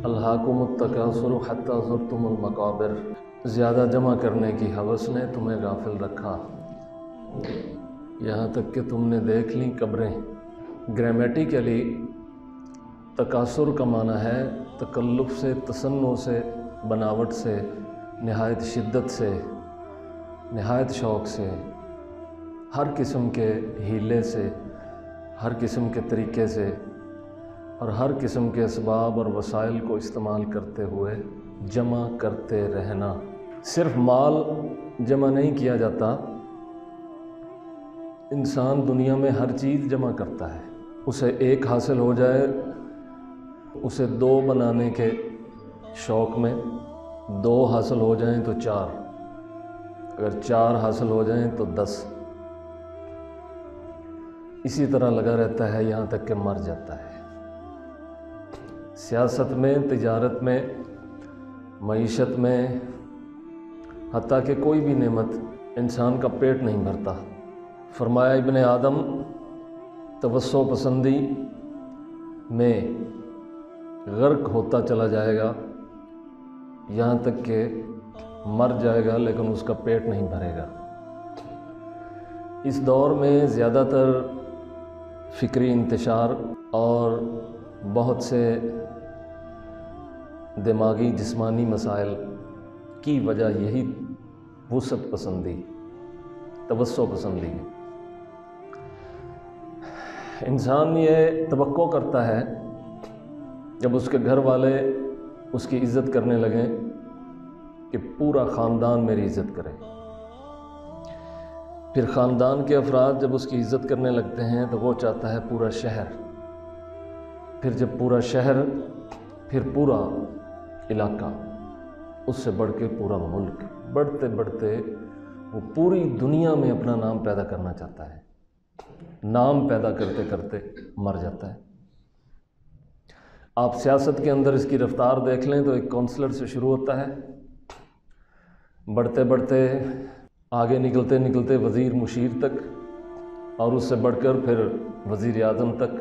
अलहाकुम तकासुर हत्ता ज़ुरतुमुल मकाबिर, ज़्यादा जमा करने की हवस ने तुम्हें गाफिल रखा, यहाँ तक कि तुमने देख ली कब्रें। ग्रामेटिकली तकासुर का माना है तकल्लुफ़ से, तसन्नु से, बनावट से, नहायत शिद्दत से, नहायत शौक़ से, हर किस्म के हीले से, हर किस्म के तरीक़े से और हर किस्म के असबाब और वसाइल को इस्तेमाल करते हुए जमा करते रहना। सिर्फ माल जमा नहीं किया जाता, इंसान दुनिया में हर चीज़ जमा करता है। उसे एक हासिल हो जाए, उसे दो बनाने के शौक़ में, दो हासिल हो जाएं तो चार, अगर चार हासिल हो जाएं तो 10, इसी तरह लगा रहता है यहाँ तक कि मर जाता है। सियासत में, तिजारत में, मईशत में, हत्ता कि कोई भी नेमत इंसान का पेट नहीं भरता। फरमाया इब्ने आदम तवस्सो पसंदी में गर्क होता चला जाएगा, यहाँ तक कि मर जाएगा लेकिन उसका पेट नहीं भरेगा। इस दौर में ज़्यादातर फ़िक्री इंतशार और बहुत से दिमागी जिस्मानी मसाइल की वजह यही वुसअत पसंदी, तवस्सो पसंदी है। इंसान ये तवक्को करता है जब उसके घर वाले उसकी इज़्ज़त करने लगें कि पूरा ख़ानदान मेरी इज़्ज़त करे। फिर ख़ानदान के अफराद जब उसकी इज़्ज़त करने लगते हैं तो वो चाहता है पूरा शहर, फिर जब पूरा शहर, फिर पूरा इलाका, उससे बढ़ के पूरा मुल्क, बढ़ते बढ़ते वो पूरी दुनिया में अपना नाम पैदा करना चाहता है। नाम पैदा करते करते मर जाता है। आप सियासत के अंदर इसकी रफ्तार देख लें तो एक काउंसलर से शुरू होता है, बढ़ते बढ़ते आगे निकलते निकलते वज़ीर मुशीर तक, और उससे बढ़कर फिर वज़ीर आज़म तक,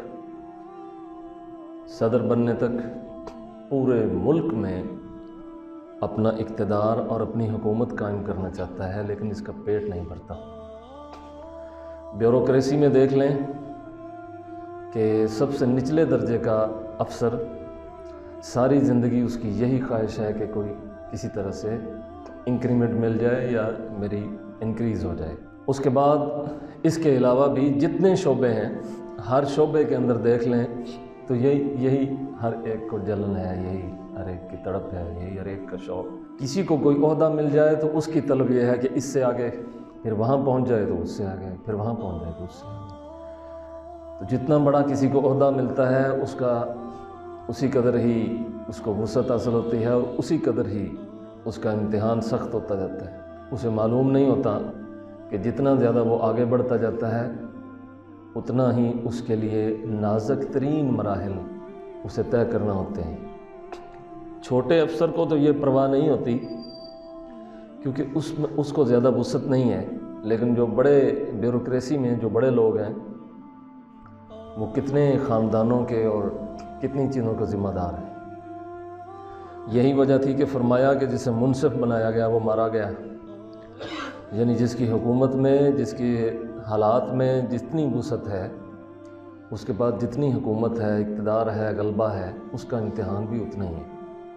सदर बनने तक, पूरे मुल्क में अपना इक़्तिदार और अपनी हुकूमत कायम करना चाहता है, लेकिन इसका पेट नहीं भरता। ब्यूरोक्रेसी में देख लें कि सबसे निचले दर्जे का अफसर, सारी ज़िंदगी उसकी यही ख्वाहिश है कि कोई किसी तरह से इंक्रीमेंट मिल जाए या मेरी इंक्रीज़ हो जाए। उसके बाद इसके अलावा भी जितने शोबे हैं, हर शोबे के अंदर देख लें तो यही हर एक को जलन है, यही हर एक की तड़प है, यही हर एक का शौक़। किसी को कोई ओहदा मिल जाए तो उसकी तलब यह है कि इससे आगे, फिर वहाँ पहुँच जाए तो उससे आगे, फिर वहाँ पहुँच जाए तो उससे आगे। तो जितना बड़ा किसी को ओहदा मिलता है उसका उसी कदर ही उसको वुसअत हासिल होती है और उसी कदर ही उसका इम्तिहान सख्त होता जाता है। उसे मालूम नहीं होता कि जितना ज़्यादा वो आगे बढ़ता जाता है उतना ही उसके लिए नाज़ुक तरीन मराहिल उसे तय करना होते हैं। छोटे अफसर को तो ये परवाह नहीं होती क्योंकि उसको ज़्यादा वुसअत नहीं है, लेकिन जो बड़े ब्यूरोक्रेसी में जो बड़े लोग हैं वो कितने ख़ानदानों के और कितनी चीज़ों का ज़िम्मेदार है। यही वजह थी कि फरमाया कि जिसे मुनसिफ बनाया गया वो मारा गया, यानी जिसकी हुकूमत में, जिसकी हालात में जितनी वुसअत है, उसके बाद जितनी हुकूमत है, इक़्तिदार है, गलबा है, उसका इम्तिहान भी उतना ही है।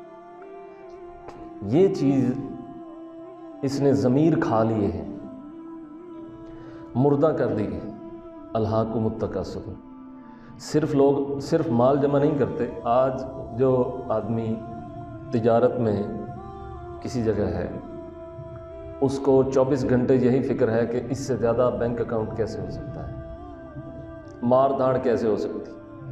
ये चीज़ इसने ज़मीर खा लिए है, मुर्दा कर दी है। अलहाकुमुत तकासुर। सिर्फ माल जमा नहीं करते। आज जो आदमी तिजारत में किसी जगह है उसको 24 घंटे यही फ़िक्र है कि इससे ज़्यादा बैंक अकाउंट कैसे हो सकता है, मार धाड़ कैसे हो सकती।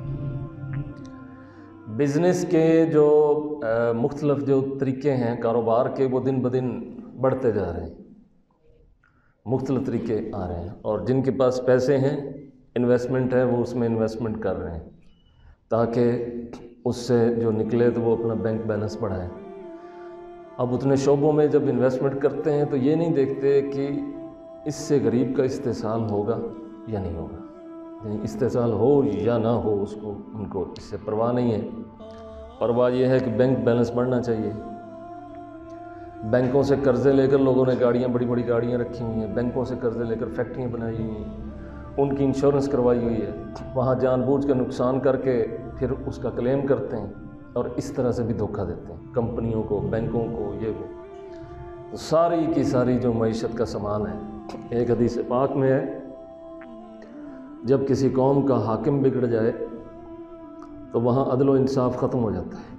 बिज़नेस के जो मुख्तलिफ जो तरीक़े हैं कारोबार के, वो दिन ब दिन बढ़ते जा रहे हैं, मुख्तलिफ तरीक़े आ रहे हैं, और जिनके पास पैसे हैं, इन्वेस्टमेंट है, वो उसमें इन्वेस्टमेंट कर रहे हैं ताकि उससे जो निकले तो वो अपना बैंक बैलेंस बढ़ाएं। अब उतने शोबों में जब इन्वेस्टमेंट करते हैं तो ये नहीं देखते कि इससे गरीब का इस्तेसाल होगा या नहीं होगा, यानी इस्तेसाल हो या ना हो उसको, उनको इससे परवाह नहीं है। परवाह ये है कि बैंक बैलेंस बढ़ना चाहिए। बैंकों से कर्ज़े लेकर लोगों ने गाड़ियाँ, बड़ी बड़ी गाड़ियाँ रखी हुई हैं, बैंकों से कर्ज़े लेकर फैक्ट्रियाँ बनाई हुई हैं, उनकी इंश्योरेंस करवाई हुई है, वहाँ जानबूझ कर नुकसान करके फिर उसका क्लेम करते हैं और इस तरह से भी धोखा देते हैं कंपनियों को, बैंकों को, ये वो। तो सारी की सारी जो मईशत का सामान है, एक हदीस पाक में है, जब किसी कौम का हाकिम बिगड़ जाए तो वहाँ अदल व इंसाफ ख़त्म हो जाता है।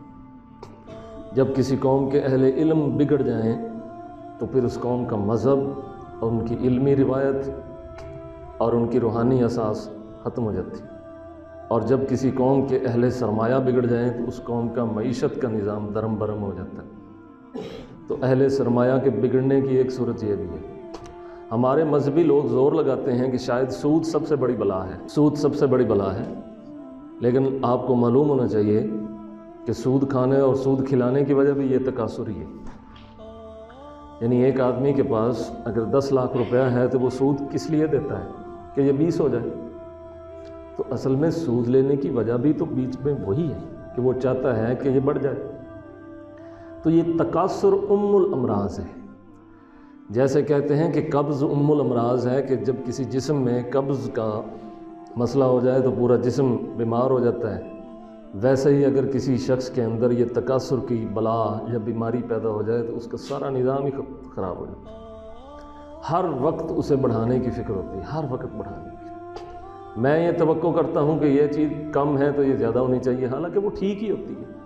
जब किसी कौम के अहले इल्म बिगड़ जाएं तो फिर उस कौम का मज़हब और उनकी इल्मी रिवायत और उनकी रूहानी असास ख़त्म हो जाती है। और जब किसी कौम के अहले सरमाया बिगड़ जाएं तो उस कौम का मईशत का निज़ाम दरम बरम हो जाता है। तो अहले सरमाया के बिगड़ने की एक सूरत ये भी है। हमारे मजहबी लोग ज़ोर लगाते हैं कि शायद सूद सबसे बड़ी बला है, सूद सबसे बड़ी बला है, लेकिन आपको मालूम होना चाहिए कि सूद खाने और सूद खिलाने की वजह भी ये तकासुर ही है। यानी एक आदमी के पास अगर 10 लाख रुपया है तो वो सूद किस लिए देता है कि ये 20 हो जाए। तो असल में सूद लेने की वजह भी तो बीच में वही है कि वो चाहता है कि ये बढ़ जाए। तो ये तकासुर उम्मुल अमराज है। जैसे कहते हैं कि कब्ज़ उम्मुल अमराज है, कि जब किसी जिस्म में कब्ज़ का मसला हो जाए तो पूरा जिस्म बीमार हो जाता है। वैसे ही अगर किसी शख्स के अंदर ये तकासुर की बला या बीमारी पैदा हो जाए तो उसका सारा निज़ाम ही ख़राब हो जाता है। हर वक्त उसे बढ़ाने की फ़िक्र होती है, हर वक्त बढ़ाने की। मैं ये तवक्को करता हूँ कि ये चीज़ कम है तो ये ज़्यादा होनी चाहिए, हालांकि वो ठीक ही होती है।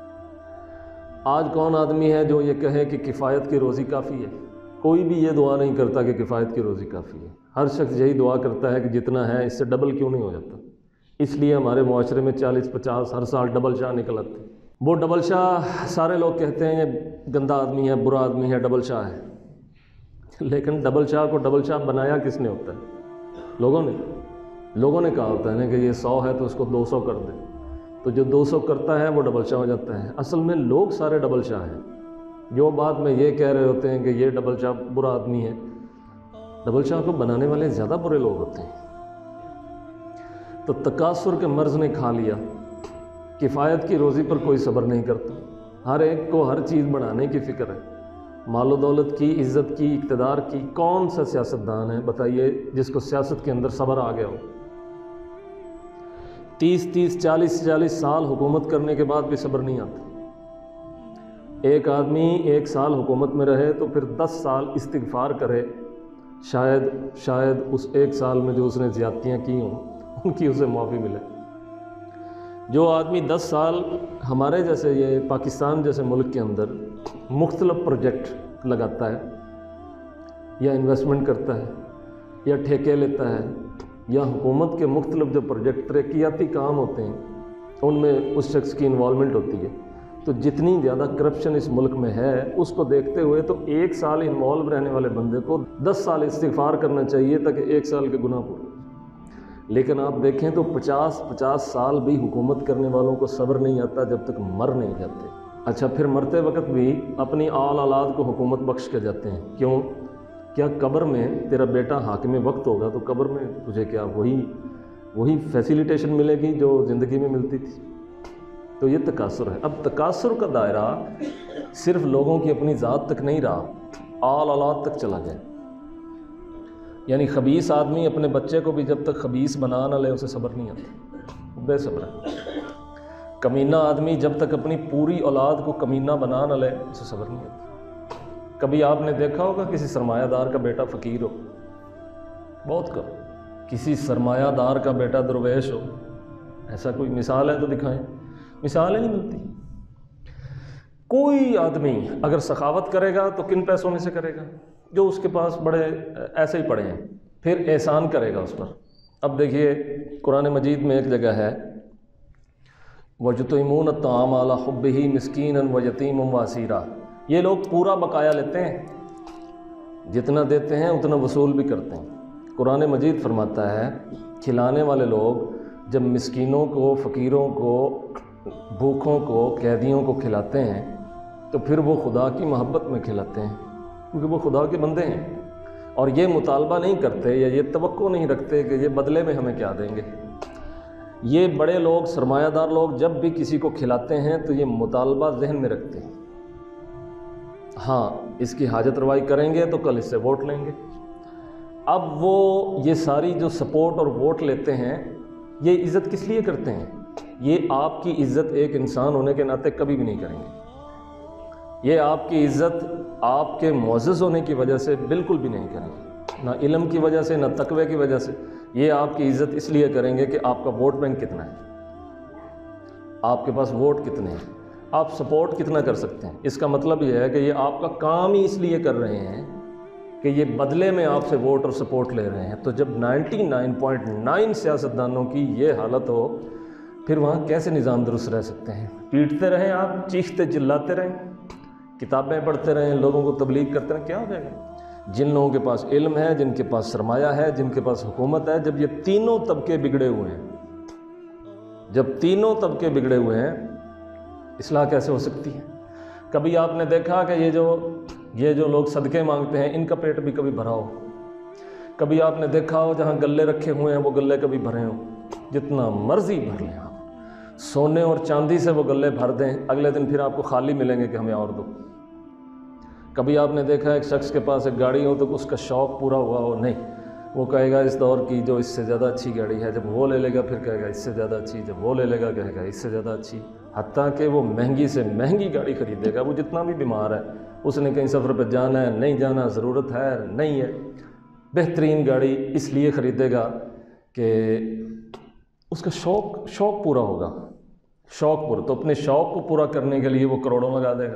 आज कौन आदमी है जो ये कहे कि किफ़ायत की रोज़ी काफ़ी है? कोई भी ये दुआ नहीं करता कि किफ़ायत की रोज़ी काफ़ी है। हर शख्स यही दुआ करता है कि जितना है इससे डबल क्यों नहीं हो जाता। इसलिए हमारे मुआशरे में 40-50 हर साल डबल शाह निकल आते हैं। वो डबल शाह सारे लोग कहते हैं ये गंदा आदमी है, बुरा आदमी है, डबल शाह है। लेकिन डबल शाह को डबल शाह बनाया किसने होता है? लोगों ने कहा होता है ना कि ये 100 है तो उसको 200 कर दे, तो जो 200 करता है वो डबल शाह हो जाता है। असल में लोग सारे डबल शाह हैं। जो बात में ये कह रहे होते हैं कि ये डबल शाह बुरा आदमी है, डबल शाह को बनाने वाले ज़्यादा बुरे लोग होते हैं। तो तकासुर के मर्ज़ ने खा लिया। किफ़ायत की रोज़ी पर कोई सब्र नहीं करता। हर एक को हर चीज़ बढ़ाने की फ़िक्र है, मालो दौलत की, इज़्ज़त की, इक़्तिदार की। कौन सा सियासतदान है बताइए जिसको सियासत के अंदर सब्र आ गया हो? 30-30, 40-40 साल हुकूमत करने के बाद भी सब्र नहीं आता। एक आदमी 1 साल हुकूमत में रहे तो फिर 10 साल इस्तिग़फ़ार करे, शायद उस 1 साल में जो उसने ज़्यादतियाँ की हों उनकी उसे माफ़ी मिले। जो आदमी 10 साल हमारे जैसे ये पाकिस्तान जैसे मुल्क के अंदर मुख्तलिफ प्रोजेक्ट लगाता है या इन्वेस्टमेंट करता है या ठेके लेता है या हुकूमत के मुख्तलिफ जो प्रोजेक्ट तरक्याती काम होते हैं उनमें उस शख्स की इन्वॉल्वमेंट होती है, तो जितनी ज़्यादा करप्शन इस मुल्क में है उसको देखते हुए तो 1 साल इन्वॉल्व रहने वाले बंदे को 10 साल इस्तिग़फ़ार करना चाहिए ताकि 1 साल के गुनाह पूरे। लेकिन आप देखें तो 50-50 साल भी हुकूमत करने वालों को सब्र नहीं आता जब तक मर नहीं जाते। अच्छा, फिर मरते वक्त भी अपनी आल औलाद को हुकूमत बख्श के जाते हैं। क्यों? क्या कब्र में तेरा बेटा हाकिम वक्त होगा तो कब्र में तुझे क्या वही फैसिलिटेशन मिलेगी जो ज़िंदगी में मिलती थी? तो ये तकासुर है। अब तकासुर का दायरा सिर्फ लोगों की अपनी ज़ात तक नहीं रहा, आल औलाद तक चला गया। यानी खबीस आदमी अपने बच्चे को भी जब तक खबीस बना ना ले उसे सब्र नहीं आता, बेसब्र है। कमीना आदमी जब तक अपनी पूरी औलाद को कमीना बना ना ले उसे सब्र नहीं आता। कभी आपने देखा होगा किसी सरमायादार का बेटा फ़कीर हो? बहुत कम। किसी सरमायादार का बेटा दरवेश हो? ऐसा कोई मिसाल है तो दिखाएं। मिसाल ही नहीं मिलती। कोई आदमी अगर सखावत करेगा तो किन पैसों में से करेगा? जो उसके पास बड़े ऐसे ही पड़े हैं, फिर एहसान करेगा उस पर। अब देखिए कुरान मजीद में एक जगह है, वजुतइमून अत्ताम अला हुब्बिही मिस्कीनन व यतीमन व असीरा। ये लोग पूरा बकाया लेते हैं, जितना देते हैं उतना वसूल भी करते हैं। कुरान मजीद फरमाता है खिलाने वाले लोग जब मिस्कीनों को, फ़कीरों को, भूखों को, कैदियों को खिलाते हैं तो फिर वो खुदा की मोहब्बत में खिलाते हैं, क्योंकि वो खुदा के बंदे हैं। और ये मुतालबा नहीं करते या ये तवक्को नहीं रखते कि ये बदले में हमें क्या देंगे। یہ بڑے لوگ، سرمایہ دار لوگ جب بھی کسی کو کھلاتے ہیں تو یہ مطالبہ ذہن میں رکھتے ہیں، ہاں اس کی حاجت روائی کریں گے تو کل اس سے ووٹ لیں گے۔ اب وہ یہ ساری جو سپورٹ اور ووٹ لیتے ہیں، یہ عزت کس لیے کرتے ہیں؟ یہ آپ کی عزت ایک انسان ہونے کے ناطے کبھی بھی نہیں کریں گے۔ یہ آپ کی عزت آپ کے معزز ہونے کی وجہ سے بالکل بھی نہیں کریں گے، نہ علم کی وجہ سے، نہ تقوی کی وجہ سے۔ یہ آپ کی عزت اس لیے کریں گے کہ آپ کا ووٹ بینک کتنا ہے، آپ کے پاس ووٹ کتنے ہیں، آپ سپورٹ کتنا کر سکتے ہیں۔ اس کا مطلب یہ ہے کہ یہ آپ کا کام ہی اس لیے کر رہے ہیں کہ یہ بدلے میں آپ سے ووٹ اور سپورٹ لے رہے ہیں۔ تو جب 99.9 سیاستدانوں کی یہ حالت ہو، پھر وہاں کیسے نظام درست رہ سکتے ہیں؟ پیٹتے رہیں آپ، چیختے چلاتے رہیں، کتابیں پڑھتے رہیں، لوگوں کو تبلیغ کرتے رہیں، کیا ہو جائے گا؟ جن لوگوں کے پاس علم ہے، جن کے پاس سرمایہ ہے، جن کے پاس حکومت ہے، جب یہ تینوں طبقے بگڑے ہوئے ہیں، جب تینوں طبقے بگڑے ہوئے ہیں، اصلاح کیسے ہو سکتی ہے؟ کبھی آپ نے دیکھا کہ یہ جو لوگ صدقے مانگتے ہیں، ان کا پیٹ بھی کبھی بھرا ہو؟ کبھی آپ نے دیکھا ہو جہاں گلے رکھے ہوئے ہیں وہ گلے کبھی بھرے ہوں؟ جتنا مرضی بھر لیں آپ، سونے اور چاندی سے وہ گلے بھر دیں، اگلے دن پھر آپ کو خالی ملیں گے کہ ہمیں اور دو۔ کبھی آپ نے دیکھا ایک شخص کے پاس ایک گاڑی ہو تو اس کا شوق پورا ہوا ہو؟ نہیں، وہ کہے گا اس دور کی جو اس سے زیادہ اچھی گاڑی ہے، جب وہ لے لے گا پھر کہے گا اس سے زیادہ اچھی، جب وہ لے لے گا کہے گا اس سے زیادہ اچھی، حتیٰ کہ وہ مہنگی سے مہنگی گاڑی خریدے گا۔ وہ جتنا بھی بیمار ہے، اس نے کہیں سفر پہ جانا ہے، نہیں جانا، ضرورت ہے نہیں ہے، بہترین گاڑی اس لیے خریدے گا کہ اس کا شوق پورا ہوگا، شوق پورا۔ تو اپنے شوق کو پورا کرنے کے لیے وہ کروڑوں لگا دے گا۔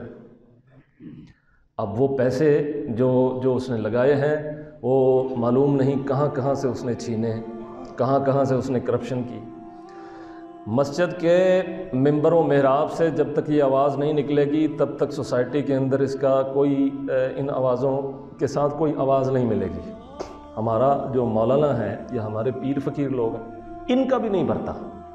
اب وہ پیسے جو اس نے لگائے ہیں، وہ معلوم نہیں کہاں کہاں سے اس نے چھینے، کہاں کہاں سے اس نے کرپشن کی۔ مسجد کے ممبر و محراب سے جب تک یہ آواز نہیں نکلے گی، تب تک سوسائٹی کے اندر اس کا کوئی ان آوازوں کے ساتھ کوئی آواز نہیں ملے گی۔ ہمارا جو مولانا ہے یا ہمارے پیر فقیر لوگ ہیں، ان کا بھی نہیں بھرتا۔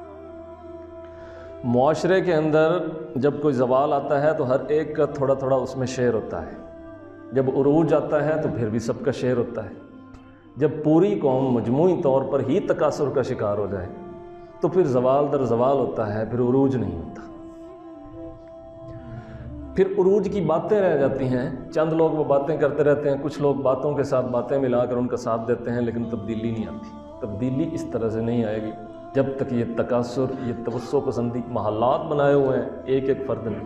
معاشرے کے اندر جب کوئی زوال آتا ہے تو ہر ایک کا تھوڑا تھوڑا اس میں شیئر ہوتا ہے، جب عروج آتا ہے تو پھر بھی سب کا شیئر ہوتا ہے۔ جب پوری قوم مجموعی طور پر ہی تکاثر کا شکار ہو جائے تو پھر زوال در زوال ہوتا ہے، پھر عروج نہیں ہوتا۔ پھر عروج کی باتیں رہ جاتی ہیں، چند لوگ وہ باتیں کرتے رہتے ہیں، کچھ لوگ باتوں کے ساتھ باتیں ملا کر ان کا ساتھ دیتے ہیں، لیکن تبدیلی نہیں آتی۔ تبدیلی اس طرح سے نہیں آئے گی جب تک یہ تکاثر، یہ توسع پسندی محلات بنائے ہوئے ہیں، ایک ایک فرد نے۔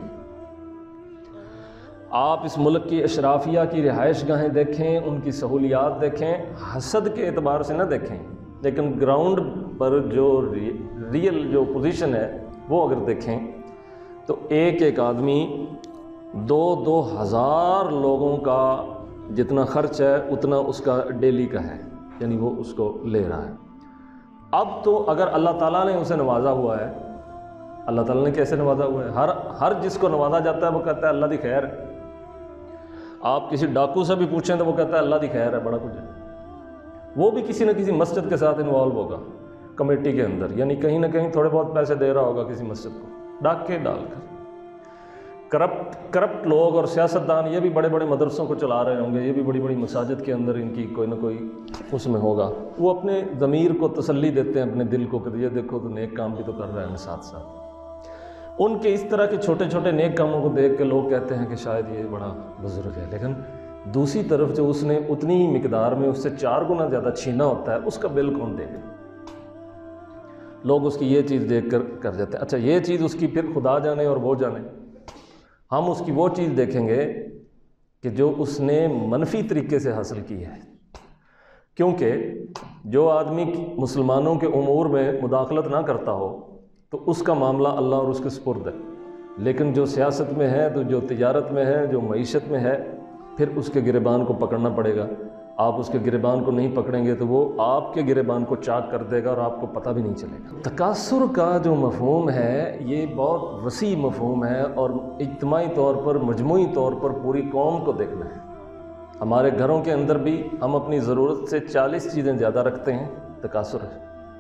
آپ اس ملک کی اشرافیہ کی رہائش گاہیں دیکھیں، ان کی سہولیات دیکھیں، حسد کے اعتبار سے نہ دیکھیں، لیکن گراؤنڈ پر جو ریئل جو پوزیشن ہے وہ اگر دیکھیں تو ایک ایک آدمی 2-2 ہزار لوگوں کا جتنا خرچ ہے اتنا اس کا ڈیلی کا ہے، یعنی وہ اس کو لے رہا ہے۔ اب تو اگر اللہ تعالیٰ نے اسے نوازا ہوا ہے، اللہ تعالیٰ نے کیسے نوازا ہوا ہے؟ ہر جس کو نوازا جاتا ہے وہ کہتا ہے اللہ دی خیر ہے۔ آپ کسی ڈاکو سے بھی پوچھیں تو وہ کہتا ہے اللہ دی خیر ہے، بڑا کچھ ہے۔ وہ بھی کسی نہ کسی مسجد کے ساتھ انوالو ہوگا، کمیٹی کے اندر، یعنی کہیں نہ کہیں تھوڑے بہت پیسے دے رہا ہوگا کسی مسجد کو، ڈاکے ڈال کر۔ کرپٹ لوگ اور سیاستدان یہ بھی بڑے بڑے مدرسوں کو چلا رہے ہوں گے، یہ بھی بڑی بڑی مساجد کے اندر ان کی کوئی نہ کوئی اس میں ہوگا۔ وہ اپنے ضمیر کو تسلی دیتے ہیں، اپنے دل کو، کہ یہ دیکھو تو نیک کام بھی تو کر رہے ہیں ساتھ ساتھ۔ ان کے اس طرح کے چھوٹے چھوٹے نیک کاموں کو دیکھ کے لوگ کہتے ہیں کہ شاید یہ بڑا بزرگ ہے، لیکن دوسری طرف جو اس نے اتنی ہی مقدار میں اس سے 4 گنا زیادہ چھینا ہوتا ہے، اس کا بل کون دے گا؟ لوگ اس کی یہ چیز دیکھ کر جاتے ہیں۔ اچھا، یہ چیز اس کی پھر خدا جانے اور وہ جانے، ہم اس کی وہ چیز دیکھیں گے کہ جو اس نے منفی طریقے سے حاصل کی ہے، کیونکہ جو آدمی مسلمانوں کے امور میں مداخلت نہ کرتا ہو تو اس کا معاملہ اللہ اور اس کے سپرد ہے، لیکن جو سیاست میں ہے، تو جو تجارت میں ہے، جو معیشت میں ہے، پھر اس کے گریبان کو پکڑنا پڑے گا۔ آپ اس کے گریبان کو نہیں پکڑیں گے تو وہ آپ کے گریبان کو چاک کر دے گا اور آپ کو پتہ بھی نہیں چلے گا۔ تکاثر کا جو مفہوم ہے یہ بہت وسیع مفہوم ہے، اور اجتماعی طور پر، مجموعی طور پر پوری قوم کو دیکھنا ہے۔ ہمارے گھروں کے اندر بھی ہم اپنی ضرورت سے 40 چیزیں زیادہ رکھتے ہیں، تکاثر ہے۔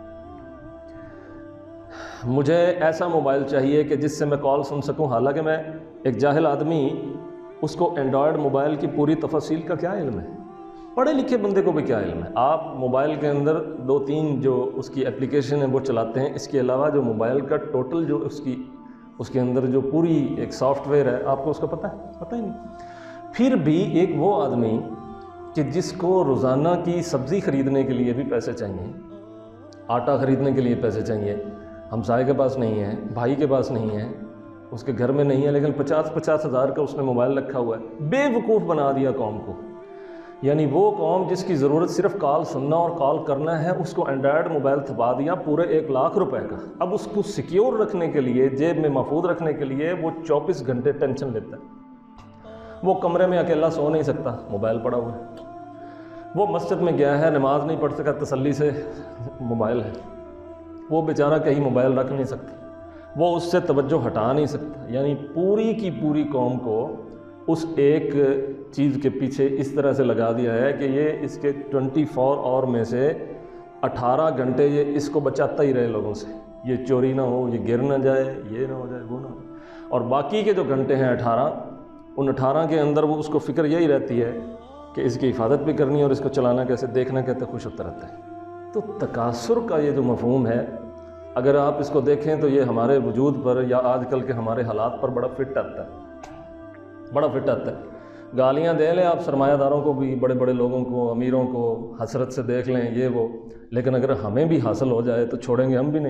مجھے ایسا موبائل چاہیے کہ جس سے میں کال سن سکوں، حالانکہ میں ایک جاہل آدمی، اس کو اینڈرائڈ موبائل کی پوری تفاصیل کا کیا علم ہے؟ پڑھے لکھے بندے کو بھی کیا علم ہے؟ آپ موبائل کے اندر 2-3 جو اس کی اپلیکیشن ہے وہ چلاتے ہیں، اس کے علاوہ جو موبائل کا ٹوٹل جو اس کے اندر جو پوری ایک سافٹ ویئر ہے، آپ کو اس کا پتہ ہے؟ پتہ ہی نہیں۔ پھر بھی ایک وہ آدمی کہ جس کو روزانہ کی سبزی خریدنے کے لیے بھی پیسے چاہیے، آٹا خریدنے کے لیے پیسے چاہیے، ہمسائے کے پاس نہیں ہے، بھائی کے پاس نہیں ہے، اس کے گھر میں نہیں ہے، لیکن 50 ہزار کا اس نے موبائل رکھا ہوا ہے، بے وقوف بنا دیا قوم کو۔ یعنی وہ قوم جس کی ضرورت صرف کال سننا اور کال کرنا ہے، اس کو اینڈرائڈ موبائل تھپا دیا پورے 1 لاکھ روپے کا۔ اب اس کو سیکیور رکھنے کے لیے، جیب میں محفوظ رکھنے کے لیے وہ 24 گھنٹے ٹینشن لیتا ہے۔ وہ کمرے میں اکیلا سو نہیں سکتا، موبائل پڑا ہوا ہے۔ وہ مسجد میں گیا ہے، نماز نہیں پڑھ سکا، تسلی سے موبائل ہے۔ وہ بیچارہ کہیں موبائل رکھ نہیں سکتا، وہ اس سے توجہ ہٹا نہیں سکتا۔ یعنی پوری کی پوری قوم کو اس ایک چیز کے پیچھے اس طرح سے لگا دیا ہے کہ یہ اس کے 24 آور میں سے 18 گھنٹے یہ اس کو بچاتا ہی رہے لوگوں سے، یہ چوری نہ ہو، یہ گر نہ جائے، یہ نہ ہو جائے، وہ نہ ہو۔ اور باقی کے جو گھنٹے ہیں 18، ان 18 کے اندر وہ اس کو فکر یہی رہتی ہے کہ اس کی حفاظت بھی کرنی ہے اور اس کو چلانا کیسے، دیکھنا کہتے خوش ہوتا رہتا ہے۔ تو تکاثر کا یہ جو مفہوم ہے، اگر آپ اس کو دیکھیں تو یہ ہمارے وجود پر یا آج کل کے ہمارے حالات پر بڑا فٹ آتا ہے، بڑا فٹ آتا ہے۔ گالیاں دے لیں آپ سرمایہ داروں کو بھی، بڑے بڑے لوگوں کو، امیروں کو، حسرت سے دیکھ لیں یہ وہ، لیکن اگر ہمیں بھی حاصل ہو جائے تو چھوڑیں گے ہم بھی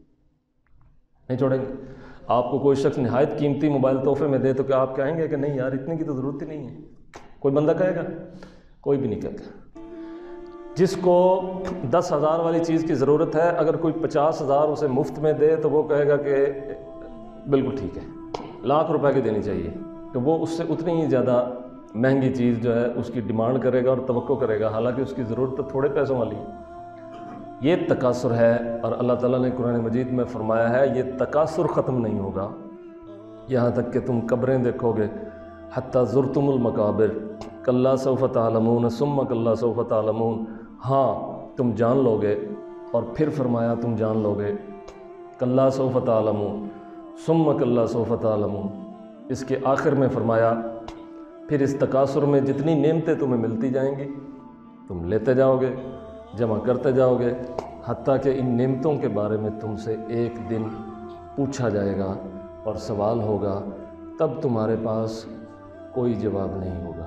نہیں چھوڑیں گے۔ آپ کو کوئی شخص نہایت قیمتی موبائل تحفے میں دے تو کیا آپ کہیں گے کہ نہیں یار اتنے کی تو ضرورت ہی نہیں ہے؟ کوئی بندہ کہے گا؟ کوئی بھی نہیں کہے گا۔ جس کو 10,000 والی چیز کی ضرورت ہے، اگر کوئی 50,000 اسے مفت میں دے تو وہ کہے گا کہ بالکل ٹھیک ہے، لاکھ روپے کی دینی چاہیے، تو وہ اس سے اتنی ہی زیادہ مہنگی چیز جو ہے اس کی ڈیمانڈ کرے گا اور توقع کرے گا، حالانکہ اس کی ضرورت تو تھوڑے پیسوں والی ہے۔ یہ تکاثر ہے، اور اللہ تعالیٰ نے قرآن مجید میں فرمایا ہے یہ تکاثر ختم نہیں ہوگا یہاں تک کہ تم قبریں دیکھو گے، حتیٰ زرتم المقابر کلا سوف تعلمون ثم کلا سوف تعلمون، ہاں تم جان لو گے، اور پھر فرمایا تم جان لو گے، کلا سوف تعلمون ثم کلا سوف تعلمون۔ اس کے آخر میں فرمایا پھر اس تکاثر میں جتنی نعمتیں تمہیں ملتی جائیں گی تم لیتے جاؤ گے، جمع کرتے جاؤ گے، حتیٰ کہ ان نعمتوں کے بارے میں تم سے ایک دن پوچھا جائے گا اور سوال ہوگا، تب تمہارے پاس کوئی جواب نہیں ہوگا۔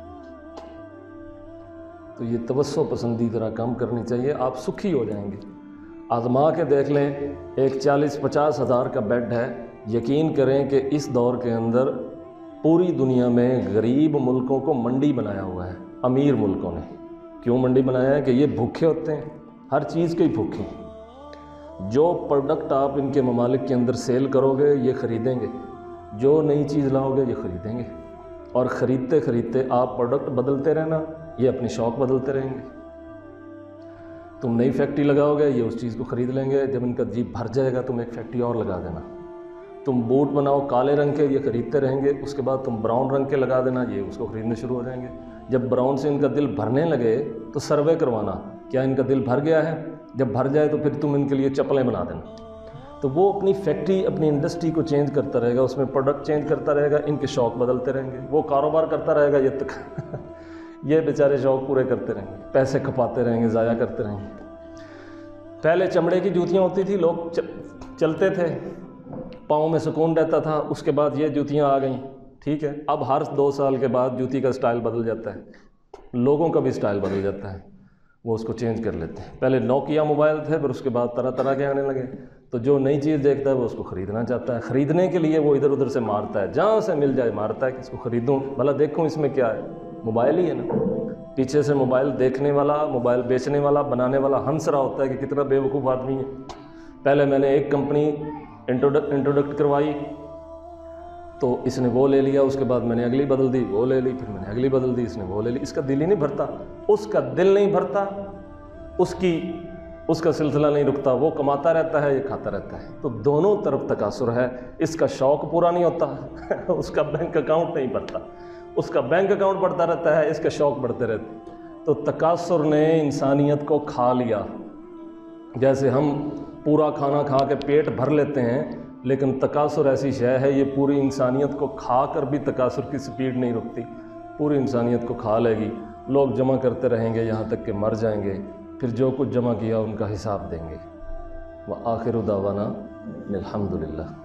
تو یہ توسع پسندی طرح کم کرنی چاہیے، آپ سکھی ہو جائیں گے۔ آزما کے دیکھ لیں، ایک 40-50 ہزار کا بیڈ ہے، یقین کریں کہ اس دور کے اندر پوری دنیا میں غریب ملکوں کو منڈی بنایا ہوا ہے، امیر ملکوں نے۔ کیوں منڈی بنایا ہے؟ کہ یہ بھوکے ہوتے ہیں، ہر چیز کے ہی بھوکے ہیں۔ جو پروڈکٹ آپ ان کے ممالک کے اندر سیل کرو گے یہ خریدیں گے، جو نئی چیز لاؤ گے یہ خریدیں گے، اور خریدتے خریدتے آپ پروڈکٹ بدلتے رہنا، یہ اپنی شوق بدلتے رہیں گے۔ تم نئی فیکٹری لگاؤ گے یہ اس چیز کو خرید لیں گے، جب ان کا جیب بھر جائے گا تم ایک فیکٹری اور لگا دینا۔ تم بوٹ بناؤ کالے رنگ کے، یہ خریدتے رہیں گے، اس کے بعد تم براؤن رنگ کے لگا دینا، یہ اس کو خریدنے شروع ہو جائیں گے۔ جب براؤن سے ان کا دل بھرنے لگے تو سروے کروانا، کیا ان کا دل بھر گیا ہے؟ جب بھر جائے تو پھر تم ان کے لیے چپلیں بنا دینا۔ تو وہ اپنی فیکٹری، اپنی انڈسٹری کو چینج کرتا رہے گا، اس میں پروڈکٹ چینج کرتا رہے گا، ان کے شوق بدلتے رہیں گے، وہ کاروبار کرتا رہے گا، یہ بیچارے شوق پورے کرتے رہیں گے، پیسے کھپاتے رہیں گے، ضائع کرتے رہیں گے۔ پہلے چمڑے کی جوتیاں ہوتی تھی، لوگ چلتے تھے، پاؤں میں سکون رہتا تھا، اس کے بعد یہ جوتیاں آ گئیں، ٹھیک ہے۔ اب ہر 2 سال کے بعد جوتی کا سٹائل بدل جاتا ہے، لوگوں کا بھی سٹائل بدل جاتا ہے، وہ اس کو چینج کر لیتے ہیں۔ پہلے نوکیا موبائل تھے، پھر اس کے بعد طرح طرح کے آنے لگے، تو جو نئی چیز دیکھتا ہے وہ اس کو خریدنا چاہتا ہے، خریدنے کے لیے وہ ادھر ادھر سے مارتا ہے، جہاں سے مل جائے مارتا ہے کہ اس کو خریدوں، بھلا دیکھوں اس میں کیا ہے، موبائل ہی ہے نا۔ پیچھے سے موبائل دیکھنے والا، موبائل بیچنے والا، بنانے والا ہنس رہا ہوتا ہے کہ کتنا بے وقوف آدمی ہے۔ پہلے میں نے ایک کمپنی انٹروڈکٹ کروائی تو اس نے وہ لے لیا، اس کے بعد میں نے اگلی بدل دی، وہ لے لی، پھر میں نے اگلی بدل دی، اس نے وہ لے لی۔ اس کا دل ہی نہیں بھرتا، اس کا دل نہیں بھرتا، اس کا سلسلہ نہیں رکتا، وہ کماتا رہتا ہے، یہ کھاتا رہتا ہے۔ تو دونوں طرف تکاثر ہے، اس کا شوق پورا نہیں ہوتا اس کا بینک اکاؤنٹ نہیں بڑھتا، اس کا بینک اکاؤنٹ بڑھتا رہتا ہے، اس کا شوق بڑھتے رہتے۔ تو تکاثر نے انسانیت کو کھا لیا۔ جیسے ہم پورا کھانا کھا کے پیٹ بھر لیتے ہیں، لیکن تکاثر ایسی شے ہے یہ پوری انسانیت کو کھا کر بھی تکاثر کی سپیڈ نہیں رکتی، پوری انسانیت کو کھا لے گی۔ لوگ جمع کرتے رہیں گے یہاں تک کہ مر جائیں گے، پھر جو کچھ جمع کیا ان کا حساب دیں گے۔ وآخر دعوانا الحمدللہ۔